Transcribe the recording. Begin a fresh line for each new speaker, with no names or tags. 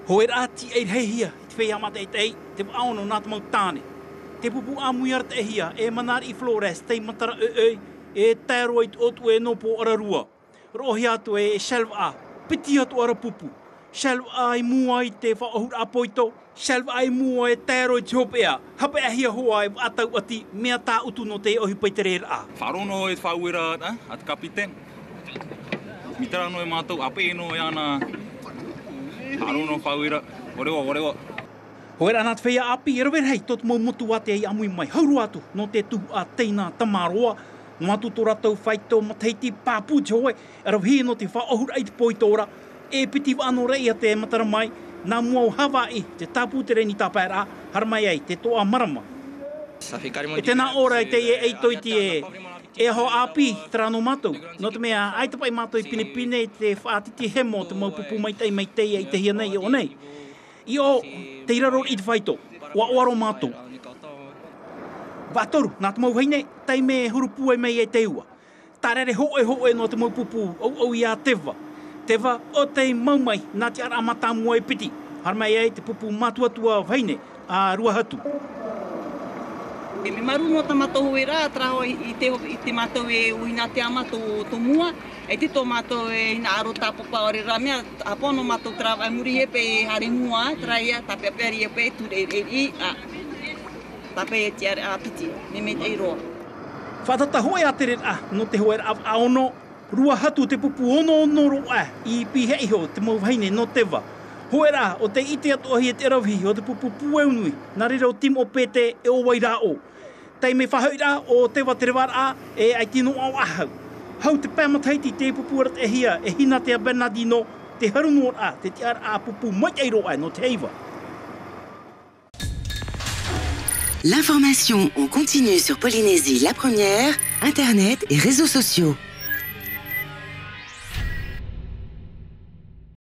Hoi ati e hei hia, te whea mata e tei, te aono nā te mau tāne. Te pupu amuiara te hia, e manari I Flores, te matara e tēro I otu e nopo ararua. Rohi atu e shelva a, piti atu ara pupu. Shelva I mua I te whaohura apoito, shelva I mua e tēro I te hopea. Hape a hia hoa e atau ati, mea tā utu no te ohi peitere a.
Wharono e whauira at kapiten. Mitara no e mātou ape no e ana. Wharono whauira, orewa.
Hoi rana te whea api, e rawer hei, tot mau motu ate ai amui mai. Hauru atu, no te tuhu a teina tamaroa. No atu tō ratau whaito, mateiti pāpū te hoe. E rau hei no te whaohura I te poitora. E piti wano rei a te matara mai. Nā mua o Hawaii, te tāpū te reni tāpēra, haramai ai, te toa marama. E tēnā ora I te e eitoiti e ho api, tera no mātou. No te mea, ai tapai mātou I pinepine, te whaatiti hemo, te mau pupu mai tei I te hia nei o nei. I o, te iraro I te whaito, wa oaro mātou. Wātoru, nā te mau heine, tei me hurupu e mei e te ua. Tarere hoe no te mau pupu, au I a tewa. Tewa, o te mau mai, nā te ara amata mua e piti. Haramai ai, te pupu mātuatua heine, a Ruahatu.
E me maru no tamatou e rā, traho I te mātou e uina te ama tō mua. E te tō mātou e ina aro tāpapa ore rā mea, apono mātou trawa e muri e pe e hare mua, traia, tape a peri e pe, ture e tape e te a piti, me te iroa.
Whatata hoe a tere no te hoe a aono, Ruahatu te pupu ono roa, I pihe iho, te mau haine no tewa. Hoe rā, o te ite atu ahi e te rauhi, o te pupu pueunui, nā rira o timo o pete e o wairā o. Tei me whahaura o tewa te rewara e ai tino au ahau. Hau te pēmataiti te pupu arat e hia, e hina te a Bernardino, te harungo a, te ara a pupu mai ai roa no te eiva.
L'information en continu sur Polynésie la première, Internet et réseaux sociaux.